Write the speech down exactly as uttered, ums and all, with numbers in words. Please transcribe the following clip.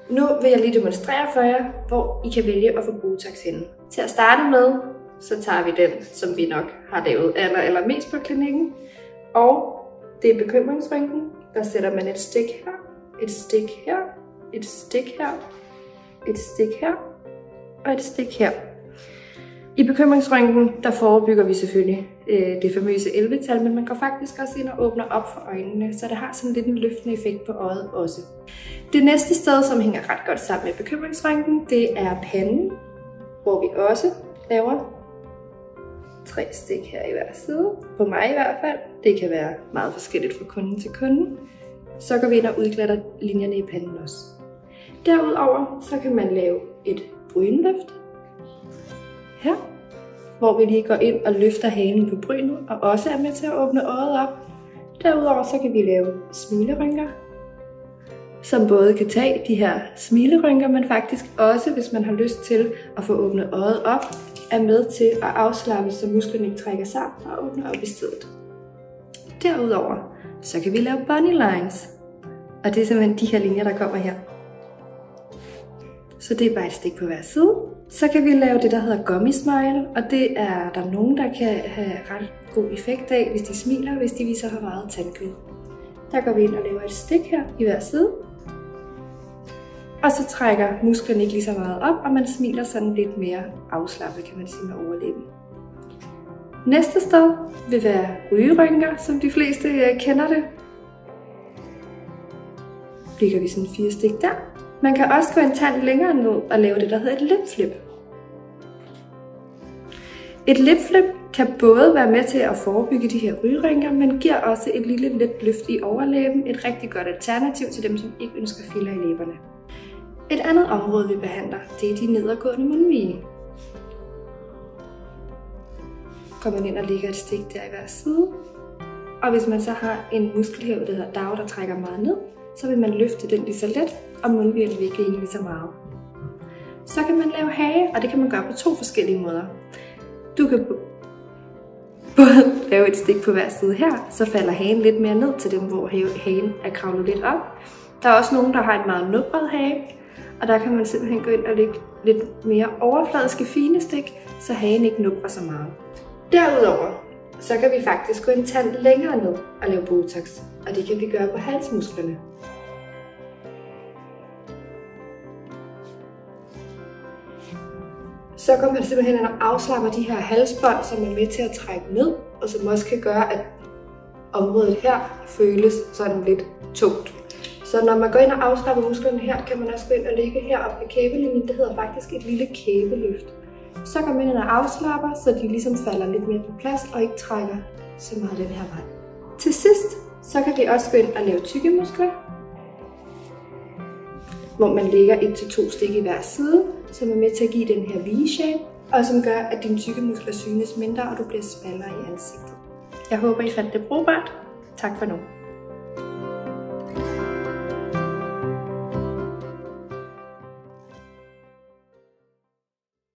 Nu vil jeg lige demonstrere for jer, hvor I kan vælge at få Botox henne. Til at starte med, så tager vi den, som vi nok har lavet aller, aller mest på klinikken. Og det er bekymringsrynken. Der sætter man et stik her, et stik her, et stik her, et stik her og et stik her. I bekymringsrynken, der forebygger vi selvfølgelig øh, det famøse elleve-tal, men man går faktisk også ind og åbner op for øjnene, så det har sådan lidt en løftende effekt på øjet også. Det næste sted, som hænger ret godt sammen med bekymringsrynken, det er panden, hvor vi også laver tre stik her i hver side. På mig i hvert fald. Det kan være meget forskelligt fra kunde til kunde. Så går vi ind og udglatter linjerne i panden også. Derudover så kan man lave et brynløft her, hvor vi lige går ind og løfter hanen på brynet og også er med til at åbne øjet op. Derudover så kan vi lave smilerynker, som både kan tage de her smilerynker, men faktisk også, hvis man har lyst til at få åbnet øjet op, er med til at afslappe, så musklerne ikke trækker sammen og åbner op i stedet. Derudover så kan vi lave bunny lines, og det er simpelthen de her linjer, der kommer her. Så det er bare et stik på hver side. Så kan vi lave det, der hedder gummy smile, og det er der nogen, der kan have ret god effekt af, hvis de smiler, hvis de viser for meget tandkød. Der går vi ind og laver et stik her i hver side. Og så trækker musklerne ikke lige så meget op, og man smiler sådan lidt mere afslappet, kan man sige, med overlæben. Næste sted vil være rygerynker, som de fleste kender det. Lægger vi sådan fire stik der. Man kan også gå en tand længere ned og lave det, der hedder et lip flip. Et lip flip kan både være med til at forebygge de her rygerynker, men giver også et lille let løft i overlæben. Et rigtig godt alternativ til dem, som ikke ønsker filler i læberne. Et andet område, vi behandler, det er de nedadgående mundvige. Går man ind og lægger et stik der i hver side. Og hvis man så har en muskel her, der hedder dag, der trækker meget ned, så vil man løfte den lige så let, og mundvigerne vil ikke hænge lige så meget. Så kan man lave hage, og det kan man gøre på to forskellige måder. Du kan både lave et stik på hver side her, så falder hagen lidt mere ned til dem, hvor hagen er kravlet lidt op. Der er også nogen, der har et meget nubret hage, og der kan man simpelthen gå ind og lægge lidt mere overfladiske fine stik, så hagen ikke nubrer så meget. Derudover så kan vi faktisk gå en tand længere ned og lave Botox, og det kan vi gøre på halsmusklerne. Så går man simpelthen ind og afslapper de her halsbånd, som er med til at trække ned, og som også kan gøre, at området her føles sådan lidt tungt. Så når man går ind og afslapper musklerne her, kan man også gå ind og ligge heroppe ved kæbelinjen. Det hedder faktisk et lille kæbeløft. Så går man ind og afslapper, så de ligesom falder lidt mere på plads og ikke trækker så meget den her vej. Til sidst, så kan vi også gå ind og lave tykke muskler, hvor man lægger et til to stik i hver side, som er med til at give den her V-shape, og som gør, at dine tykke muskler synes mindre, og du bliver smallere i ansigtet. Jeg håber, I fandt det brugbart. Tak for nu.